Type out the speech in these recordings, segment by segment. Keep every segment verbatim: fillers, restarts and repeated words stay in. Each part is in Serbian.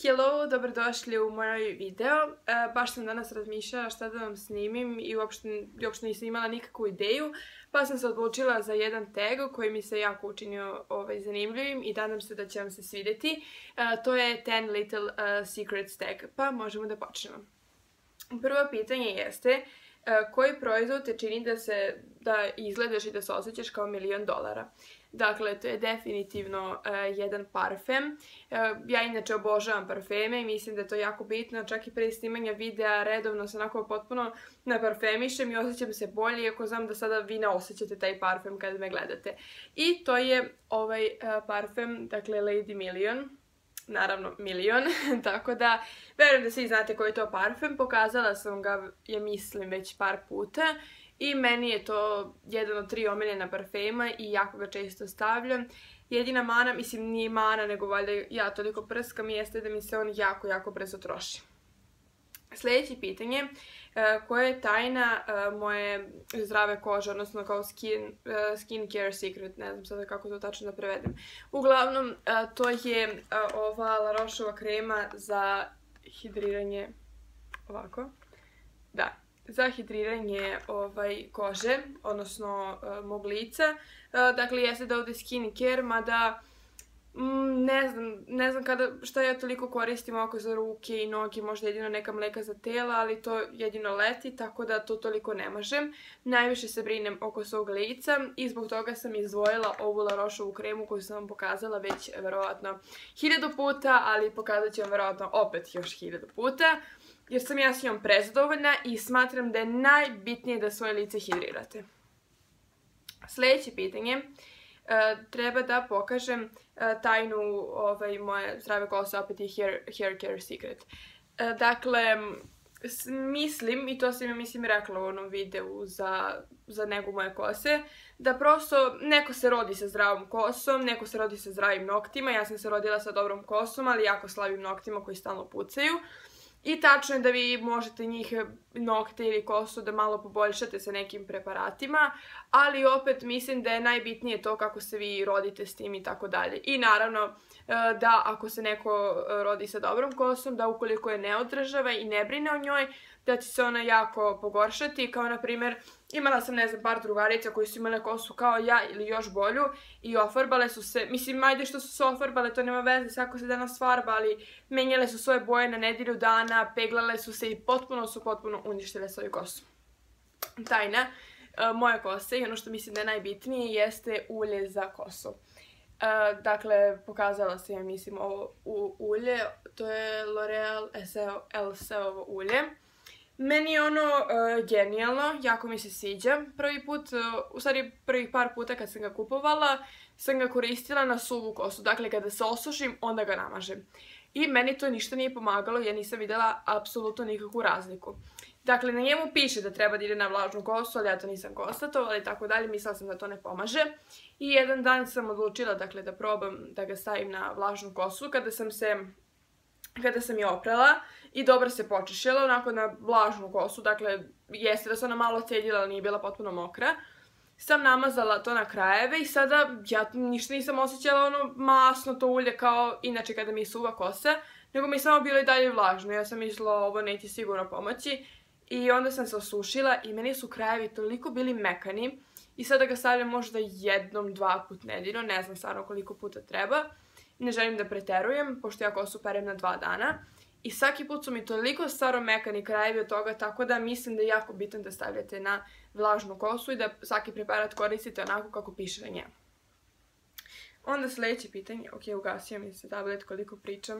Hello, dobrodošli u moj video. E, baš sam danas razmišljala šta da vam snimim i uopšte, uopšte nisam imala nikakvu ideju, pa sam se odlučila za jedan tag koji mi se jako učinio ovaj, zanimljivim i nadam se da će vam se svidjeti. E, to je ten little uh, secrets tag, pa možemo da počnemo. Prvo pitanje jeste uh, koji proizvod te čini da, se, da izgledaš i da se osjećaš kao milion dolara. Dakle, to je definitivno uh, jedan parfem. Uh, ja inače obožavam parfeme i mislim da je to jako bitno. Čak i pre snimanja videa redovno se onako potpuno naparfemišem i osjećam se bolje, iako znam da sada vi ne osjećate taj parfem kada me gledate. I to je ovaj uh, parfem, dakle Lady Million. Naravno, milion, tako da verujem da svi znate koji je to parfem. Pokazala sam ga, ja mislim, već par puta. I meni je to jedan od tri omiljena parfema i jako ga često stavljam. Jedina mana, mislim nije mana, nego valjda ja toliko prskam, jeste da mi se on jako, jako brzo troši. Sljedeće pitanje, koja je tajna moje zdrave kože, odnosno kao skin, skin care secret, ne znam sada kako to tačno da prevedem. Uglavnom, to je ova La Rocheova krema za hidriranje, ovako, da. Za hidriranje ovaj, kože, odnosno uh, mog lica. Uh, dakle, jeste da ovdje skin care, mada mm, ne znam, ne znam kada, šta ja toliko koristim oko za ruke i noge, možda jedino neka mleka za tela, ali to jedino leti, tako da to toliko ne možem. Najviše se brinem oko svog lica i zbog toga sam izdvojila ovu La Rocheovu kremu koju sam vam pokazala već verovatno hiljadu puta, ali pokazat ću vam verovatno opet još hiljadu puta. Jer sam ja s njom prezadovoljna i smatram da je najbitnije da svoje lice hidrirate. Sljedeće pitanje. Uh, treba da pokažem uh, tajnu ovaj, moje zdrave kose, opet i hair, hair care secret. Uh, dakle, mislim, i to sam ja mislim rekla u onom videu za, za negu moje kose, da prosto neko se rodi sa zdravom kosom, neko se rodi sa zdravim noktima. Ja sam se rodila sa dobrom kosom, ali jako slabim noktima koji stalno pucaju. I tačno je da vi možete njih nokte ili kosu da malo poboljšate sa nekim preparatima, ali opet mislim da je najbitnije to kako se vi rodite s tim i tako dalje. I naravno da ako se neko rodi sa dobrom kosom, da ukoliko je ne održava i ne brine o njoj, da će se ona jako pogoršati, kao na primjer imala sam ne znam par drugarica koji su imale kosu kao ja ili još bolju i ofarbale su se, mislim ajde što su se ofarbale, to nema veze svako se danas farba, ali menjale su svoje boje na nedelju dana, peglale su se i potpuno su potpuno uništile svoju kosu. Tajna uh, moje kose i ono što mislim da je najbitnije jeste ulje za kosu. Uh, dakle, pokazala sam ja mislim ovo u, ulje, to je L'Oreal El Seo ulje. Meni je ono uh, genijalno, jako mi se sviđa. Prvi put, uh, u stvari prvih par puta kad sam ga kupovala, sam ga koristila na suvu kosu. Dakle, kada se osušim, onda ga namažem. I meni to ništa nije pomagalo, ja nisam vidjela apsolutno nikakvu razliku. Dakle, na njemu piše da treba da ide na vlažnu kosu, ali ja to nisam konstatovala i tako dalje, mislila sam da to ne pomaže. I jedan dan sam odlučila, dakle, da probam da ga stavim na vlažnu kosu, kada sam se... kada sam je oprala i dobro se počešila, onako na vlažnu kosu, dakle, jeste da se ona malo cedila, ali nije bila potpuno mokra. Sam namazala to na krajeve i sada ja ništa nisam osjećala ono masno to ulje kao inače kada mi je suva kosa, nego mi je samo bilo i dalje vlažno. Ja sam mislila ovo neće sigurno pomoći i onda sam se osušila i meni su krajevi toliko bili mekani i sada ga stavljam možda jednom, dva put nedeljno, ne znam stvarno koliko puta treba. Ne želim da preterujem, pošto ja kosu perem na dva dana. I svaki put su mi toliko staro mekani krajevi od toga, tako da mislim da je jako bitno da stavljate na vlažnu kosu i da svaki preparat koristite onako kako piše na njemu. Onda sljedeće pitanje, ok, ugasio mi se tablet koliko pričam.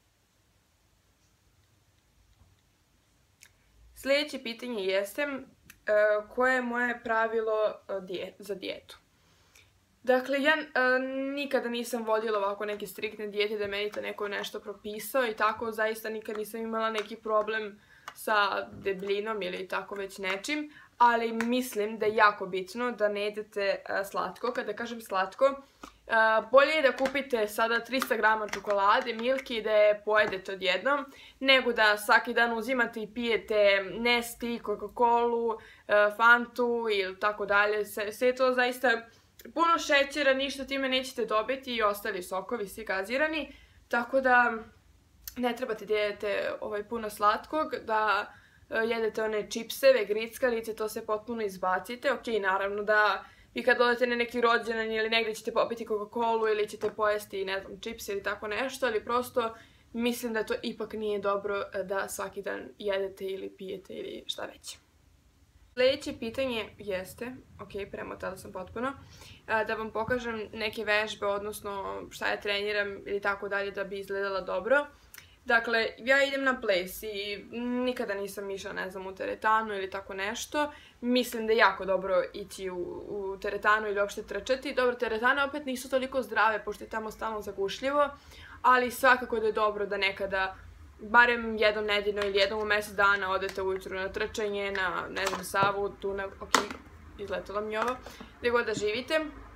Sljedeće pitanje jeste uh, koje je moje pravilo uh, dijet, za dijetu. Dakle, ja uh, nikada nisam vodila ovako neke striktne dijete da meni to neko nešto propisao i tako, zaista nikad nisam imala neki problem sa debljinom ili tako već nečim, ali mislim da je jako bitno da ne jedete uh, slatko. Kada kažem slatko, uh, bolje je da kupite sada trista grama čokolade, milke i da je pojedete odjednom, nego da svaki dan uzimate i pijete Nesti, Coca-Colu, uh, Fantu ili tako dalje. Sve je to zaista... puno šećera, ništa time nećete dobiti i ostali sokovi, svi gazirani. Tako da ne trebate da jedete ovaj, puno slatkog, da jedete one čipseve, grickalice, to se potpuno izbacite. Ok, naravno da vi kad odete na neki rođendan ili negdje ćete popiti Coca-Colu ili ćete pojesti, ne znam, čips ili tako nešto, ali prosto mislim da to ipak nije dobro da svaki dan jedete ili pijete ili šta već. Sljedeće pitanje jeste, ok, premotala sam potpuno, da vam pokažem neke vežbe, odnosno šta ja treniram ili tako dalje da bi izgledala dobro. Dakle, ja idem na ples i nikada nisam išla, ne znam, u teretanu ili tako nešto. Mislim da je jako dobro ići u, u teretanu ili uopšte trčati. Dobro, teretane opet nisu toliko zdrave, pošto je tamo stalno zagušljivo, ali svakako da je dobro da nekada, barem jednom nedeljno ili jednom u mjesec dana, odete ujutru na trčanje, na, ne znam, Savu, Dunav, ok, izletala mi ovo, gdje god da živite.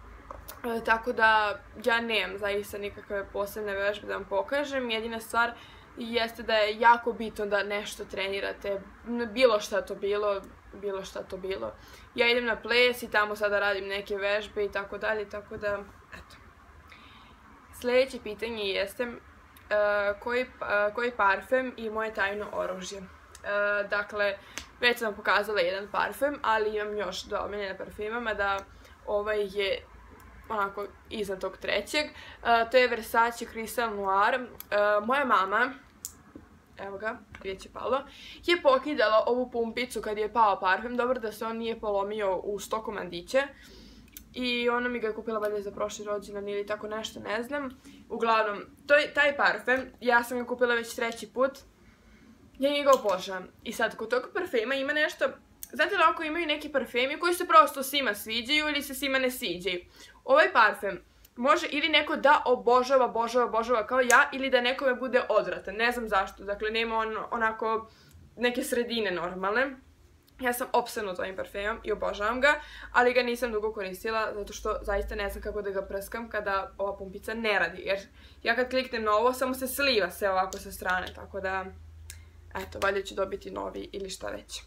E, tako da ja nemam zaista nikakve posebne vežbe da vam pokažem. Jedina stvar jeste da je jako bitno da nešto trenirate, bilo šta to bilo, bilo šta to bilo. Ja idem na ples i tamo sada radim neke vežbe i tako dalje, tako da, eto. Sljedeće pitanje jeste uh, koji, uh, koji parfem i moje tajno oružje. Uh, dakle, već sam pokazala jedan parfem, ali imam još do omiljene parfema, mada ovaj je onako iznad tog trećeg. Uh, to je Versace Crystal Noir. Uh, moja mama, evo ga, gdje će palo, je pokidala ovu pumpicu kad je pao parfem. Dobro da se on nije polomio u sto komadiće. I ona mi ga je kupila valjda za prošli rođendan ili tako nešto, ne znam. Uglavnom, to je, taj parfem, ja sam ga kupila već treći put. Ja njega obožavam. I sad, kod tog parfema ima nešto. Znate li ako imaju neki parfemi koji se prosto svima sviđaju ili se svima ne sviđaju? Ovaj parfem može ili neko da obožava, obožava, obožava kao ja, ili da nekome bude odvratan. Ne znam zašto. Dakle, nema on onako neke sredine normalne. Ja sam opsednuta ovim parfemom i obožavam ga, ali ga nisam dugo koristila zato što zaista ne znam kako da ga prskam kada ova pumpica ne radi. Jer ja kad kliknem na ovo, samo se sliva sve ovako sa strane, tako da, eto, valjda ću dobiti novi ili šta već.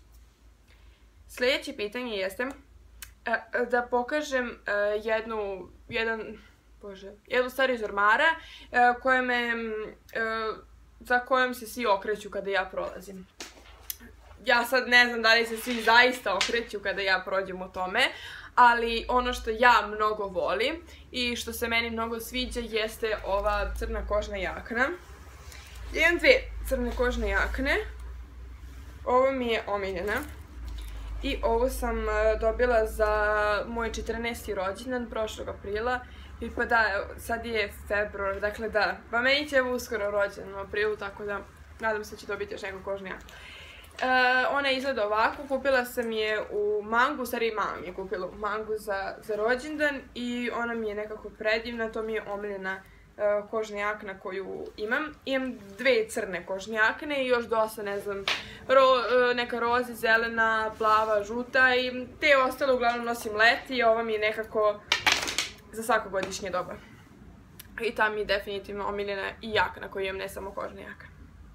Sljedeće pitanje jeste da pokažem jednu, jedan, bože, jednu stvar iz ormara koja me, za kojom se svi okreću kada ja prolazim. Ja sad ne znam da li se svi zaista okreću kada ja prođem u tome, ali ono što ja mnogo volim i što se meni mnogo sviđa jeste ova crna kožna jakna. Ja imam dve crne kožne jakne. Ovo mi je omiljena. I ovo sam dobila za moj četrnaesti rođendan prošlog aprila. I pa da, sad je februar, dakle da, pa meni će evo uskoro rođendan u aprilu, tako da nadam se da će dobiti još neku kožnu jaknu. Uh, ona izgleda ovako, kupila sam je u Mangu, stari mama mi je kupila u Mangu za, za rođendan i ona mi je nekako predivna, to mi je omiljena uh, kožna jakna koju imam. Imam dve crne kožne jakne i još dosta, ne znam, ro, uh, neka rozi, zelena, plava, žuta i te ostale uglavnom nosim leti i ova mi je nekako za svako godišnje doba. I ta mi je definitivno omiljena i jakna koju imam, ne samo kožna jakna.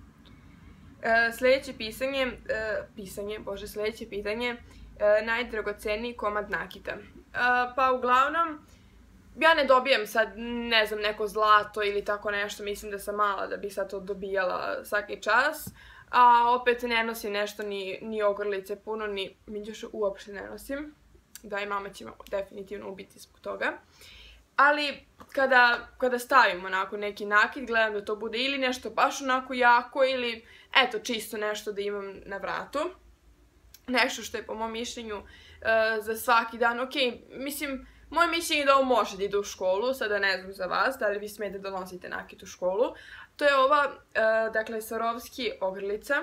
Uh, sljedeće pisanje, uh, pisanje, bože, sljedeće pitanje, uh, najdragoceniji komad nakita. Uh, pa uglavnom, ja ne dobijam sad, ne znam, neko zlato ili tako nešto, mislim da sam mala da bi sad to dobijala svaki čas, a opet ne nosim nešto, ni, ni ogrlice puno, ni minđušu uopšte ne nosim. Da, i mama će me definitivno ubiti zbog toga. Ali kada, kada stavim onako neki nakit, gledam da to bude ili nešto baš onako jako ili eto čisto nešto da imam na vratu. Nešto što je po mom mišljenju uh, za svaki dan. Ok, mislim, moje mišljenje je da ovo može da ide u školu, sada ne znam za vas, da li vi smete da nosite nakit u školu. To je ova, uh, dakle, Swarovski ogrlica.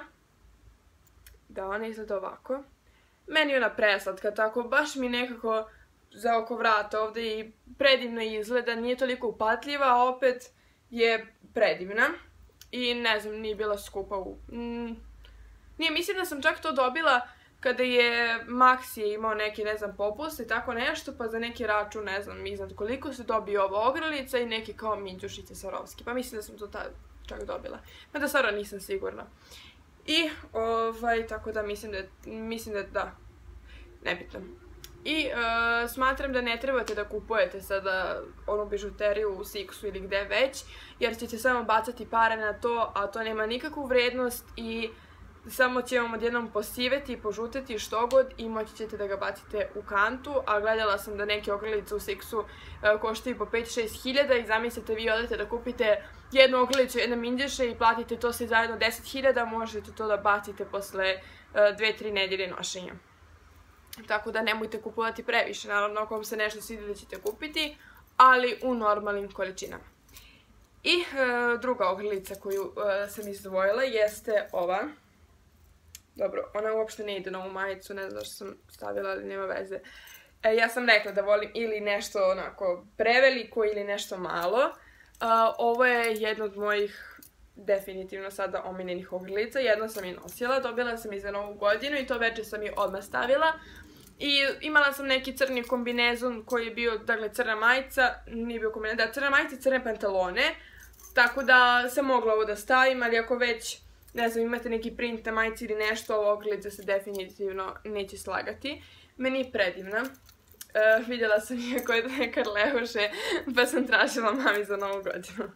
Da, ona izgleda ovako. Meni je ona preslatka, tako baš mi nekako za oko vrata ovdje i predivno izgleda, nije toliko upatljiva, a opet je predivna. I ne znam, nije bila skupa u... Mm, nije, mislim da sam čak to dobila kada je Maxi imao neki, ne znam, popust i tako nešto, pa za neki račun, ne znam, iznad koliko se dobio ova ogrlica i neki kao minđušice Swarovski. Pa mislim da sam to tad čak dobila. Mada stvarno nisam sigurna. I, ovaj, tako da mislim da, mislim da, da, nebitno. I uh, smatram da ne trebate da kupujete sada onu bižuteriju u Sixu ili gde već, jer ćete samo bacati pare na to, a to nema nikakvu vrednost i samo će vam odjednom posiveti, požuteti što god i moći ćete da ga bacite u kantu, a gledala sam da neke ogrlice u Sixu uh, koštaju po pet do šest hiljada i zamislite vi odete da kupite jednu ogrlicu, jedne minđeše i platite to sve zajedno deset hiljada, možete to da bacite posle uh, dve do tri nedelje nošenja. Tako da nemojte kupovati previše, naravno ako vam se nešto svidi da ćete kupiti, ali u normalnim količinama. I e, druga ogrlica koju e, sam izdvojila jeste ova. Dobro, ona uopšte ne ide na ovu majicu, ne znam što sam stavila, ali nema veze. E, ja sam rekla da volim ili nešto onako preveliko ili nešto malo. E, ovo je jedna od mojih definitivno sada omiljenih ogrlica. Jedno sam je nosila, dobila sam je za novu godinu i to veče sam je odmah stavila. I imala sam neki crni kombinezon koji je bio, dakle, crna majica, nije bio kombinezon, da, crna majica i crne pantalone. Tako da sam mogla ovo da stavim, ali ako već, ne znam, imate neki print na majici ili nešto, ovo ogrlica se definitivno neće slagati. Meni je predivna. Uh, vidjela sam je koje da Karleuše, pa sam tražila mami za novu godinu.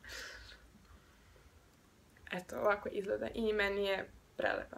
Eto, ovako izgleda i meni je prelepa.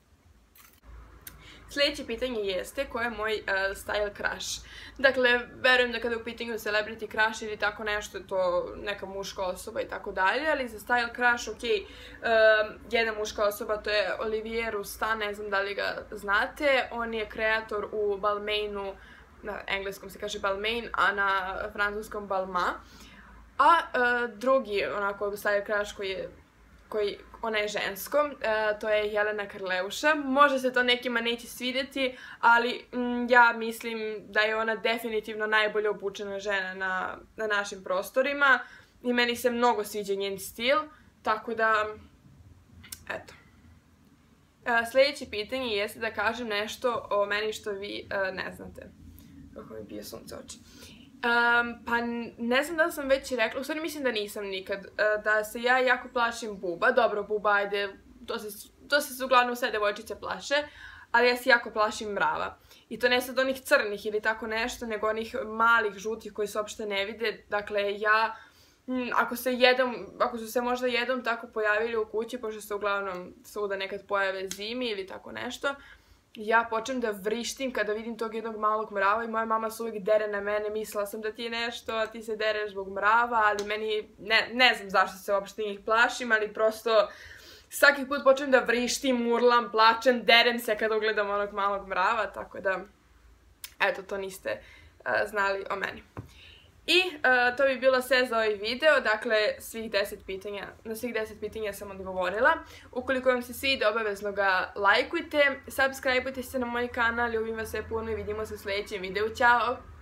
Sljedeće pitanje jeste ko je moj uh, style crush. Dakle, verujem da kada je u pitanju celebrity crush ili tako nešto, to neka muška osoba i tako dalje, ali za style crush, ok, uh, jedna muška osoba, to je Olivier Rousteing, ne znam da li ga znate, on je kreator u Balmainu, na engleskom se kaže Balmain, a na francuskom Balmain. A uh, drugi, onako, style crush koji je koji, ona je žensko, e, to je Jelena Karleuša. Možda se to nekima neće svidjeti, ali m, ja mislim da je ona definitivno najbolje obučena žena na, na našim prostorima i meni se mnogo sviđa njen stil, tako da, eto. E, sljedeće pitanje jeste da kažem nešto o meni što vi e, ne znate. Kako mi bije sunce oči. Um, pa ne znam da li sam već rekla, u stvari mislim da nisam nikad, uh, da se ja jako plašim buba. Dobro, buba, ajde, to se, to se uglavnom sve devojčice plaše, ali ja se jako plašim mrava. I to ne sad onih crnih ili tako nešto, nego onih malih, žutih koji se uopšte ne vide. Dakle, ja, m, ako se jedom, ako su se možda jednom tako pojavili u kući, pošto se uglavnom svuda nekad pojave zimi ili tako nešto, ja počnem da vrištim kada vidim tog jednog malog mrava i moja mama se uvijek dere na mene, mislila sam da ti je nešto, a ti se dereš zbog mrava, ali meni, ne, ne znam zašto se uopšte njih plašim, ali prosto svaki put počnem da vrištim, urlam, plačem, derem se kada ugledam onog malog mrava, tako da, eto, to niste uh, znali o meni. I uh, to bi bilo sve za ovaj video, dakle svih deset pitanja, na svih deset pitanja sam odgovorila. Ukoliko vam se svidi, obavezno ga lajkujte, subscribeujte se na moj kanal, ljubim vas sve puno i vidimo se u sljedećem videu. Ćao!